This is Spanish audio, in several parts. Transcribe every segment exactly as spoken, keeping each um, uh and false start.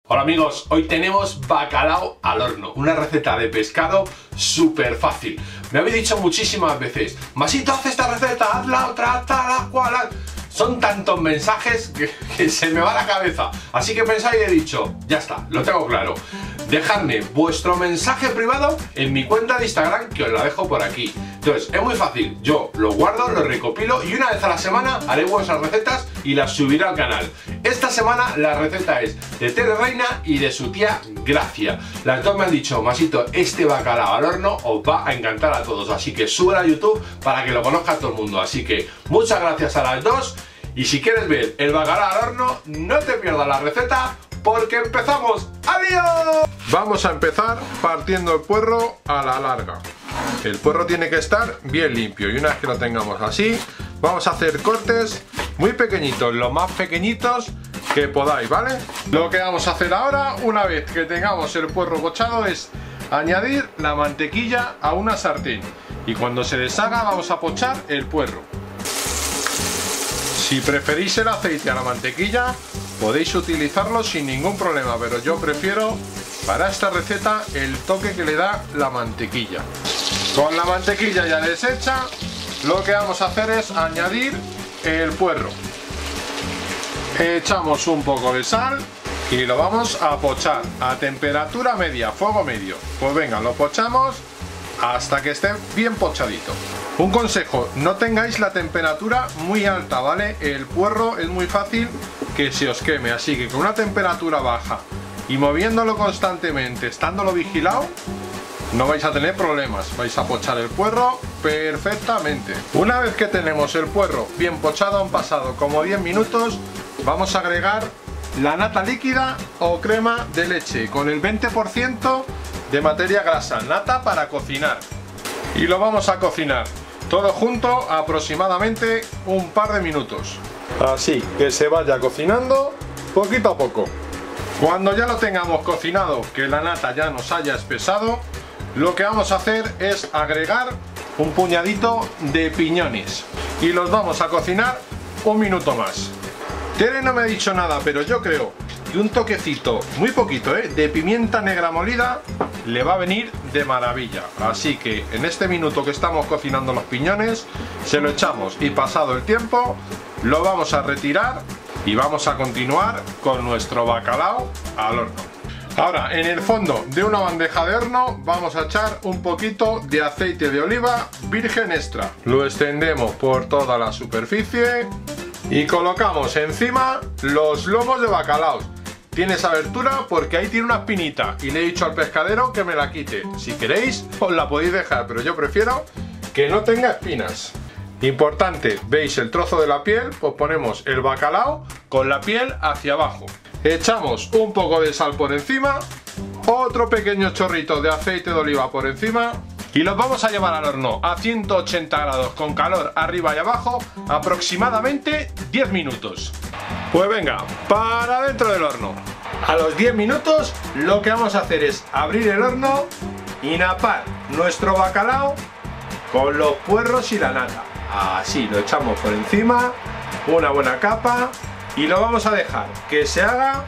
Hola amigos, hoy tenemos bacalao al horno, una receta de pescado súper fácil. Me habéis dicho muchísimas veces, Masito, haz esta receta, haz la otra, haz la cual, haz... Son tantos mensajes que, que se me va la cabeza. Así que pensáis y he dicho, ya está, lo tengo claro. Dejadme vuestro mensaje privado en mi cuenta de Instagram, que os la dejo por aquí. Entonces, es muy fácil, yo lo guardo, lo recopilo y una vez a la semana haré vuestras recetas y las subiré al canal. Esta semana la receta es de Tere Reina y de su tía Gracia. Las dos me han dicho, Masito, este bacalao al horno os va a encantar a todos, así que súbelo a YouTube para que lo conozca todo el mundo. Así que muchas gracias a las dos y si quieres ver el bacalao al horno, no te pierdas la receta porque empezamos. ¡Adiós! Vamos a empezar partiendo el puerro a la larga. El puerro tiene que estar bien limpio y una vez que lo tengamos así, vamos a hacer cortes muy pequeñitos, los más pequeñitos que podáis, ¿vale? Lo que vamos a hacer ahora, una vez que tengamos el puerro pochado, es añadir la mantequilla a una sartén y cuando se deshaga vamos a pochar el puerro. Si preferís el aceite a la mantequilla, podéis utilizarlo sin ningún problema, pero yo prefiero para esta receta el toque que le da la mantequilla. Con la mantequilla ya deshecha, lo que vamos a hacer es añadir el puerro. Echamos un poco de sal y lo vamos a pochar a temperatura media, fuego medio. Pues venga, lo pochamos hasta que esté bien pochadito. Un consejo, no tengáis la temperatura muy alta, ¿vale? El puerro es muy fácil que se os queme, así que con una temperatura baja y moviéndolo constantemente, estándolo vigilado, no vais a tener problemas, vais a pochar el puerro perfectamente. Una vez que tenemos el puerro bien pochado, han pasado como diez minutos, vamos a agregar la nata líquida o crema de leche con el veinte por ciento de materia grasa, nata para cocinar. Y lo vamos a cocinar todo junto aproximadamente un par de minutos. Así que se vaya cocinando poquito a poco. Cuando ya lo tengamos cocinado, que la nata ya nos haya espesado, lo que vamos a hacer es agregar un puñadito de piñones y los vamos a cocinar un minuto más. Tere no me ha dicho nada, pero yo creo que un toquecito, muy poquito, ¿eh? de pimienta negra molida le va a venir de maravilla. Así que en este minuto que estamos cocinando los piñones, se lo echamos y pasado el tiempo, lo vamos a retirar y vamos a continuar con nuestro bacalao al horno. Ahora, en el fondo de una bandeja de horno vamos a echar un poquito de aceite de oliva virgen extra. Lo extendemos por toda la superficie y colocamos encima los lomos de bacalao. Tiene esa abertura porque ahí tiene una espinita y le he dicho al pescadero que me la quite. Si queréis os la podéis dejar, pero yo prefiero que no tenga espinas. Importante, veis el trozo de la piel, pues ponemos el bacalao con la piel hacia abajo. Echamos un poco de sal por encima, otro pequeño chorrito de aceite de oliva por encima y los vamos a llevar al horno a ciento ochenta grados con calor arriba y abajo aproximadamente diez minutos. Pues venga, para dentro del horno. A los diez minutos lo que vamos a hacer es abrir el horno y napar nuestro bacalao con los puerros y la nata. Así lo echamos por encima, una buena capa y lo vamos a dejar que se haga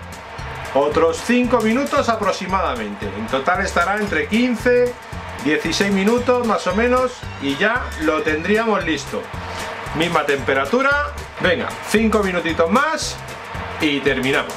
otros cinco minutos aproximadamente. En total estará entre quince y dieciséis minutos más o menos y ya lo tendríamos listo. Misma temperatura, venga, cinco minutitos más y terminamos.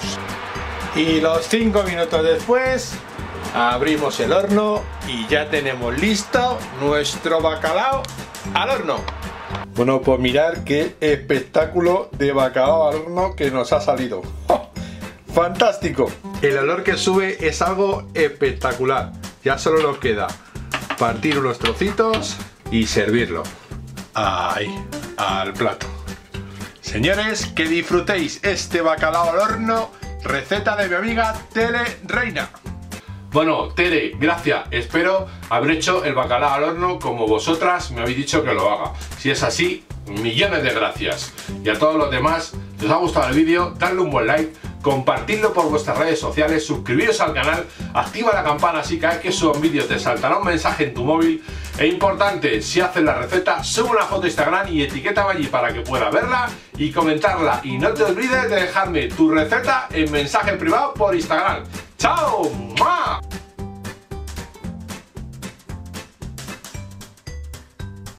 Y los cinco minutos después abrimos el horno y ya tenemos listo nuestro bacalao al horno. Bueno, pues mirad qué espectáculo de bacalao al horno que nos ha salido. ¡Oh! ¡Fantástico! El olor que sube es algo espectacular. Ya solo nos queda partir unos trocitos y servirlo. ¡Ay! Al plato. Señores, que disfrutéis este bacalao al horno, receta de mi amiga Tere Reina. Bueno, Tere, gracias. Espero haber hecho el bacalao al horno como vosotras me habéis dicho que lo haga. Si es así, millones de gracias. Y a todos los demás, Si os ha gustado el vídeo, dadle un buen like, compartidlo por vuestras redes sociales, suscribiros al canal, activa la campana así cada vez que suba un vídeo te saltará un mensaje en tu móvil. E importante, si haces la receta, sube una foto a Instagram y etiquétame allí para que pueda verla y comentarla. Y no te olvides de dejarme tu receta en mensaje privado por Instagram. ¡Chao!